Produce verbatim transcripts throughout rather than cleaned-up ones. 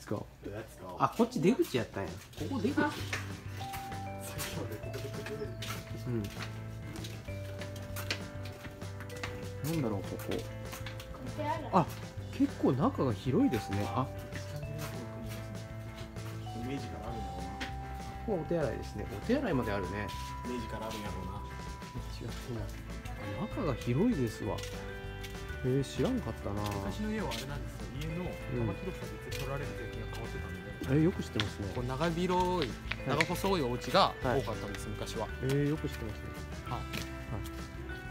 go。あ、こっち出口やったんや。ここ出口。うん。なんだろう、ここ。あ、結構中が広いですね。あ。 イメージからあるんだろうな。 ここはお手洗いですね。お手洗いまであるね。 イメージからあるんやろうな。 違う。中が広いですわ。えー、知らんかったな。 昔の家はあれなんですよ。家の幅広さで取られる時が変わってたんで。 えー、よく知ってますね。 こう長広い、長細いお家が多かったんです、昔は。 えー、よく知ってますね。 はい。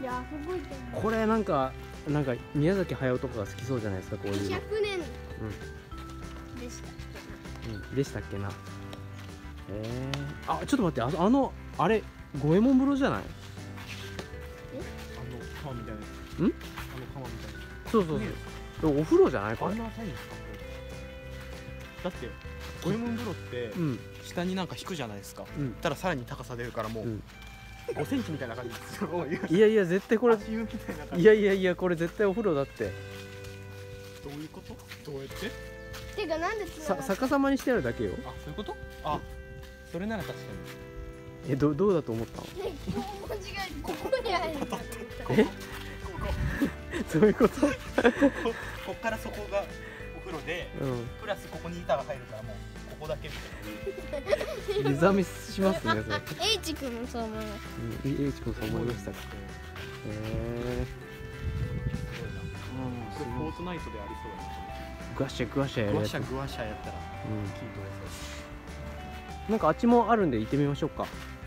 いや、すごい。 これなんか、なんか宮崎駿とかが好きそうじゃないですか、こういうの。 ひゃくねん。 うん。 でした。 うん、でしたっけな。えー、あ、ちょっと待って、あの、あの、あれ、五右衛門風呂じゃない。 あの川みたいな。ん？あの川みたいな。 そうそうそう。お風呂じゃないこれ。 あんな浅いんですか。だって五右衛門風呂って、うん、下になんか引くじゃないですか。うん、たらさらに高さ出るからもう、うん、ごセンチみたいな感じですよ。 いやいや絶対これ。いやいやいやこれ絶対お風呂だって。 どういうこと？どうやって？ てかなんでさ逆さまにしてあるだけよ。 あ、そういうこと？あ、それなら確かに。え、どどうだと思ったの？ ここにある。 え？そういうこと？ここっからそこがお風呂で、うん、プラスここに板が入るからもうここだけみたいな。 湯冷めしますねそれ。 H 君もそう思います。 うん、H 君そう思いましたか。へえ。 すごいな。うん、それフォートナイトでありそうやな。 グワシャグワシャやるやつ。 グワシャグワシャやったら、うん、キー取れそう。 なんかあっちもあるんで行ってみましょうか。